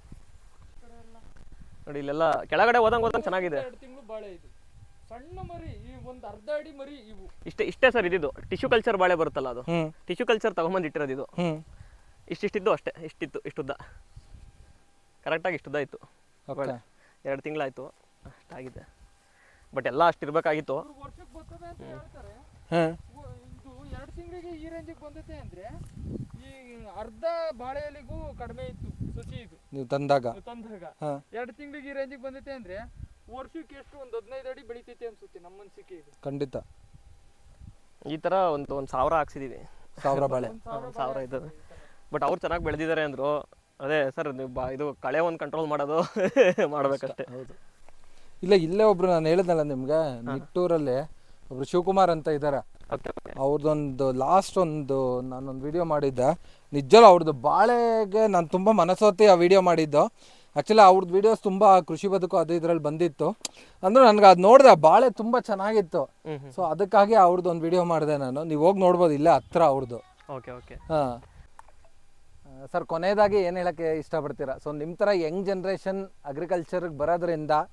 ನೋಡಿ, ಇಲ್ಲೆಲ್ಲ ಕೆಳಗಡೆ ಹೋದಂಗ್ ಹೋದಂಗ್ ಚೆನ್ನಾಗಿದೆ. ಇಷ್ಟೇ ಇಷ್ಟೇ ಸರ್ ಇದಿದ್ದು. ಟಿಶ್ಯೂ ಕಲ್ಚರ್ ಬಾಳೆ ಬರುತ್ತಲ್ಲ, ಅದು ಟಿಶ್ಯೂ ಕಲ್ಚರ್ ತಗೊಂಬಂದ್ ಇಟ್ಟಿರೋದು ಇದು. ಇಷ್ಟಿಷ್ಟಿದ್ದು ಅಷ್ಟೇ, ಇಷ್ಟಿತ್ತು ಇಷ್ಟುದ್ದ, ಕರೆಕ್ಟಾಗಿ ಇಷ್ಟುದ್ದ ಇತ್ತು. ಎರಡು ತಿಂಗಳಾಯ್ತು ಅಷ್ಟಾಗಿದೆ. ಬಟ್ ಎಲ್ಲ ಅಷ್ಟಿರ್ಬೇಕಾಗಿತ್ತು. ಎರಡು ತಿಂಗಳಿಗೆ ಈ ರೇಂಜಿಗೆ ಬಂದೈತೆ ಅಂದ್ರೆ ಈ ಅರ್ಧ ಬಾಳೆಯಲ್ಲಿಗೂ ಕಡಿಮೆ ಇತ್ತು ಸಸಿ. ಇದು ನೀವು ತಂದಾಗ ತಂದಾಗ ಎರಡು ತಿಂಗಳಿಗೆ ಈ ರೇಂಜಿಗೆ ಬಂದೈತೆ ಅಂದ್ರೆ ವರ್ಷಕ್ಕೆ ಎಷ್ಟು ಒಂದು ಹದಿನೈದು ಅಡಿ ಬೆಳಿತೈತೆ ಅನ್ಸುತ್ತೆ ನಮ್ಮ ಅನಿಸಿಕೆ. ಇದು ಖಂಡಿತ ಈ ತರ ಒಂದು ಒಂದು ಸಾವಿರ ಹಾಕ್ಸಿದೀವಿ. ಸಾವಿರ ಬಾಳೆ ಸಾವಿರ ಇದ್ದಾವೆ. ಬಟ್ ಅವ್ರು ಚೆನ್ನಾಗಿ ಬೆಳೆದಿದ್ದಾರೆ ಅಂದ್ರು. ಅದೇ ಸರ್, ನೀವು ಬಾ ಇದು ಕಳೆ ಒಂದು ಕಂಟ್ರೋಲ್ ಮಾಡೋದು ಮಾಡ್ಬೇಕಷ್ಟೇ. ಹೌದು. ಇಲ್ಲ, ಇಲ್ಲೇ ಒಬ್ರು ನಾನು ಹೇಳಿದ್ನಲ್ಲ ನಿಮ್ಗೆ, ನಿಟ್ಟೂರಲ್ಲಿ ಒಬ್ರು ಶಿವಕುಮಾರ್ ಅಂತ ಇದ್ದಾರೆ. ಅವ್ರದ್ದೊಂದು ಲಾಸ್ಟ್ ಒಂದು ನಾನೊಂದು ವಿಡಿಯೋ ಮಾಡಿದ್ದೆ. ನಿಜಲ್ಲ ಅವ್ರದ್ದು ಬಾಳೆಗೆ ನಾನು ತುಂಬ ಮನಸ್ಸೊತ್ತಿ ಆ ವಿಡಿಯೋ ಮಾಡಿದ್ದು. ಆ್ಯಕ್ಚುಲಿ ಅವ್ರದ್ದು ವಿಡಿಯೋಸ್ ತುಂಬ ಕೃಷಿ ಬದುಕು ಅದು ಇದರಲ್ಲಿ ಬಂದಿತ್ತು. ಅಂದ್ರೆ ನನಗೆ ಅದು ನೋಡಿದೆ, ಬಾಳೆ ತುಂಬ ಚೆನ್ನಾಗಿತ್ತು. ಸೊ ಅದಕ್ಕಾಗಿ ಅವ್ರದ್ದು ಒಂದು ವಿಡಿಯೋ ಮಾಡಿದೆ ನಾನು. ನೀವು ಹೋಗಿ ನೋಡ್ಬೋದು, ಇಲ್ಲೇ ಹತ್ರ ಅವ್ರದ್ದು. ಓಕೆ ಓಕೆ ಹಾಂ ಸರ್, ಕೊನೆಯದಾಗಿ ಏನು ಹೇಳೋಕ್ಕೆ ಇಷ್ಟಪಡ್ತೀರಾ? ಸೊ ನಿಮ್ಮ ಥರ ಯಂಗ್ ಜನ್ರೇಷನ್ ಅಗ್ರಿಕಲ್ಚರ್ಗೆ ಬರೋದ್ರಿಂದ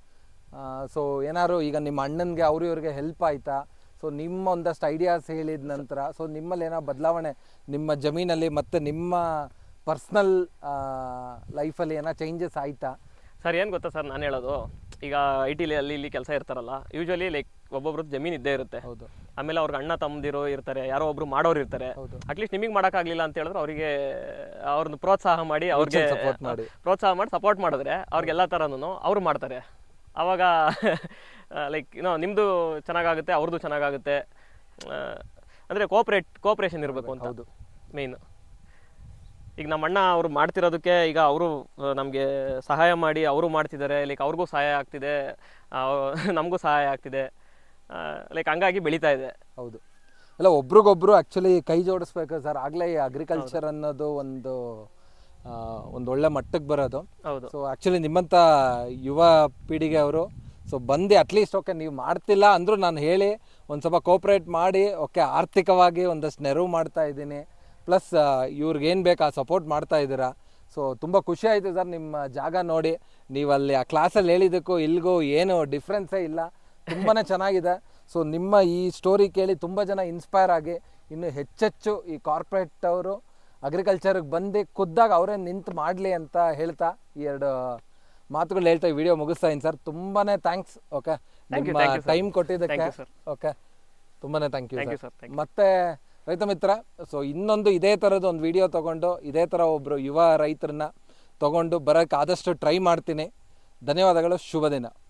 ಸೊ ಏನಾದ್ರು ಈಗ ನಿಮ್ಮ ಅಣ್ಣನಿಗೆ ಅವ್ರ ಇವ್ರಿಗೆ ಹೆಲ್ಪ್ ಆಯ್ತಾ? ಸೊ ನಿಮ್ಮ ಒಂದಷ್ಟು ಐಡಿಯಾಸ್ ಹೇಳಿದ ನಂತರ ಸೊ ನಿಮ್ಮಲ್ಲಿ ಏನೋ ಬದಲಾವಣೆ ನಿಮ್ಮ ಜಮೀನಲ್ಲಿ ಮತ್ತು ನಿಮ್ಮ ಪರ್ಸ್ನಲ್ ಲೈಫಲ್ಲಿ ಏನೋ ಚೇಂಜಸ್ ಆಯ್ತಾ? ಸರ್ ಏನು ಗೊತ್ತಾ ಸರ್, ನಾನು ಹೇಳೋದು ಈಗ ಐ ಟಿಲಿ ಅಲ್ಲಿ ಇಲ್ಲಿ ಕೆಲಸ ಇರ್ತಾರಲ್ಲ, ಯೂಶ್ವಲಿ ಲೈಕ್ ಒಬ್ಬೊಬ್ರದ್ದು ಜಮೀನು ಇದ್ದೇ ಇರುತ್ತೆ. ಹೌದು. ಆಮೇಲೆ ಅವ್ರಿಗೆ ಅಣ್ಣ ತಮ್ಮದಿರೋ ಇರ್ತಾರೆ, ಯಾರೋ ಒಬ್ರು ಮಾಡೋರು ಇರ್ತಾರೆ. ಅಟ್ಲೀಸ್ಟ್ ನಿಮಗೆ ಮಾಡೋಕ್ಕಾಗಲಿಲ್ಲ ಅಂತ ಹೇಳಿದ್ರೆ ಅವರಿಗೆ ಅವ್ರನ್ನ ಪ್ರೋತ್ಸಾಹ ಮಾಡಿ ಅವ್ರಿಗೆ ಸಪೋರ್ಟ್ ಮಾಡಿ ಪ್ರೋತ್ಸಾಹ ಮಾಡಿ ಸಪೋರ್ಟ್ ಮಾಡಿದ್ರೆ ಅವ್ರಿಗೆಲ್ಲ ಥರನೂ ಅವ್ರು ಮಾಡ್ತಾರೆ. ಆವಾಗ ಲೈಕ್ ಏನೋ ನಿಮ್ಮದು ಚೆನ್ನಾಗಾಗುತ್ತೆ, ಅವ್ರದ್ದು ಚೆನ್ನಾಗಾಗುತ್ತೆ. ಅಂದರೆ ಕೋಪ್ರೇಟ್ ಕೋಪ್ರೇಷನ್ ಇರಬೇಕು ಅಂತ. ಹೌದು ಮೇಯ್ನು. ಈಗ ನಮ್ಮ ಅಣ್ಣ ಅವರು ಮಾಡ್ತಿರೋದಕ್ಕೆ ಈಗ ಅವರು ನಮಗೆ ಸಹಾಯ ಮಾಡಿ ಅವರು ಮಾಡ್ತಿದ್ದಾರೆ, ಲೈಕ್ ಅವ್ರಿಗೂ ಸಹಾಯ ಆಗ್ತಿದೆ, ನಮಗೂ ಸಹಾಯ ಆಗ್ತಿದೆ, ಲೈಕ್ ಹಂಗಾಗಿ ಬೆಳೀತಾ ಇದೆ. ಹೌದು. ಇಲ್ಲ, ಒಬ್ರಿಗೊಬ್ರು ಆ್ಯಕ್ಚುಲಿ ಕೈ ಜೋಡಿಸ್ಬೇಕು ಸರ್, ಆಗಲೇ ಈ ಅಗ್ರಿಕಲ್ಚರ್ ಅನ್ನೋದು ಒಂದು ಒಂದು ಒಳ್ಳೆ ಮಟ್ಟಕ್ಕೆ ಬರೋದು. ಹೌದು. ಸೊ ಆ್ಯಕ್ಚುಲಿ ನಿಮ್ಮಂಥ ಯುವ ಪೀಳಿಗೆ ಅವರು ಸೊ ಬಂದು ಅಟ್ಲೀಸ್ಟ್ ಓಕೆ ನೀವು ಮಾಡ್ತಿಲ್ಲ ಅಂದರೂ ನಾನು ಹೇಳಿ ಒಂದು ಸ್ವಲ್ಪ ಕೋಪ್ರೇಟ್ ಮಾಡಿ ಓಕೆ ಆರ್ಥಿಕವಾಗಿ ಒಂದಷ್ಟು ನೆರವು ಮಾಡ್ತಾ ಇದ್ದೀನಿ, ಪ್ಲಸ್ ಇವ್ರಿಗೇನು ಬೇಕು ಆ ಸಪೋರ್ಟ್ ಮಾಡ್ತಾ ಇದ್ದೀರಾ. ಸೊ ತುಂಬ ಖುಷಿ ಆಯಿತು ಸರ್ ನಿಮ್ಮ ಜಾಗ ನೋಡಿ. ನೀವು ಅಲ್ಲಿ ಆ ಕ್ಲಾಸಲ್ಲಿ ಹೇಳಿದ್ದಕ್ಕೂ ಇಲ್ಲಿಗೂ ಏನು ಡಿಫ್ರೆನ್ಸೇ ಇಲ್ಲ, ತುಂಬಾ ಚೆನ್ನಾಗಿದೆ. ಸೊ ನಿಮ್ಮ ಈ ಸ್ಟೋರಿ ಕೇಳಿ ತುಂಬ ಜನ ಇನ್ಸ್ಪೈರ್ ಆಗಿ ಇನ್ನು ಹೆಚ್ಚೆಚ್ಚು ಈ ಕಾರ್ಪೊರೇಟ್ ಅವರು ಅಗ್ರಿಕಲ್ಚರ್ಗೆ ಬಂದು ಖುದ್ದಾಗ ಅವರೇ ನಿಂತು ಮಾಡಲಿ ಅಂತ ಹೇಳ್ತಾ ಈ ಎರಡು ಮಾತುಗಳು ಹೇಳ್ತಾ ಈ ವಿಡಿಯೋ ಮುಗಿಸ್ತಾ ಇದ್ದೀನಿ ಸರ್. ತುಂಬಾ ಥ್ಯಾಂಕ್ಸ್. ಓಕೆ, ನಿಮ್ಮ ಟೈಮ್ ಕೊಟ್ಟಿದ್ದಕ್ಕೆ ಓಕೆ ತುಂಬಾ ಥ್ಯಾಂಕ್ ಯು ಸರ್. ಮತ್ತೆ ರೈತ ಮಿತ್ರ, ಸೊ ಇನ್ನೊಂದು ಇದೇ ಥರದ ಒಂದು ವಿಡಿಯೋ ತೊಗೊಂಡು ಇದೇ ಥರ ಒಬ್ಬರು ಯುವ ರೈತರನ್ನ ತೊಗೊಂಡು ಬರೋಕ್ಕೆ ಆದಷ್ಟು ಟ್ರೈ ಮಾಡ್ತೀನಿ. ಧನ್ಯವಾದಗಳು. ಶುಭ ದಿನ.